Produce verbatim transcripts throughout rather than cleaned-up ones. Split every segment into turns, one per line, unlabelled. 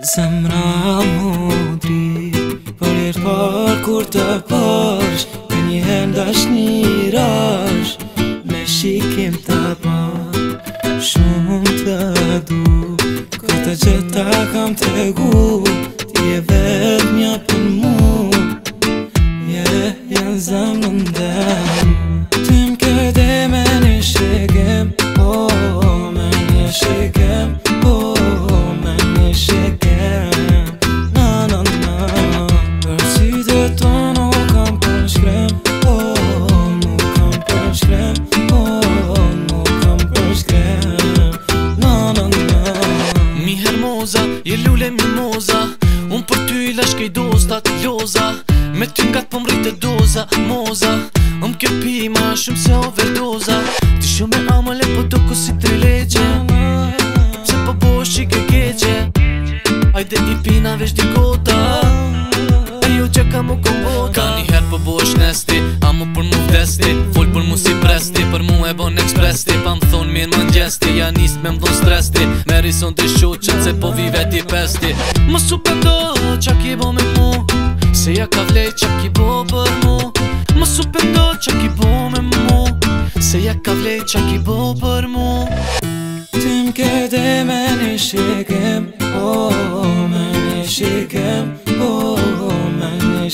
Zemra mu drit për jetë par kur të pash, për një herë dashnirash, me shikim të par. Shumë të du, këtë që ta kam të gu, ti e vetë mja për mu, je janë zemrën dem. Ty m'kede me një shikim, oh, me një shikim, oh, me një shikim, na na na. Për sytë tonë nuk kam për shkrem, oh, nuk kam për shkrem, oh, nuk kam për shkrem, na na na.
Mi hermoza, je lule mimoza, unë për ty i lash kej dosta të loza, me ty nga të pëmrit e doza, moza, unë kjo pi ma shumë se overdoza. Ti shumë e amale po doko si tre legje, pse po bo shike keqe, ajde i pina vesh di gota, e jo që ka mu kombota. Ka një her po bo është nesti, amo për mu vdesti, full për mu si presti, për mu e bon ekspresti, pa më thonë mirë më njesti, ja nis me më dhon stresti, me rison të shuqen se po vive ti pesti. Më su pëndo qa ki bo me mu, se ja ka vlej qa ki bo për mu. Më su pëndo qa ki bo me mu, se ja ka vlej qa ki bo për mu.
Ty m'kede me një shikim, oh, me një shikim, oh, me një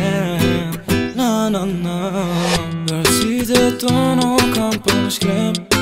shikim, na na na. Për sytë tonë nuk kam për shkrem,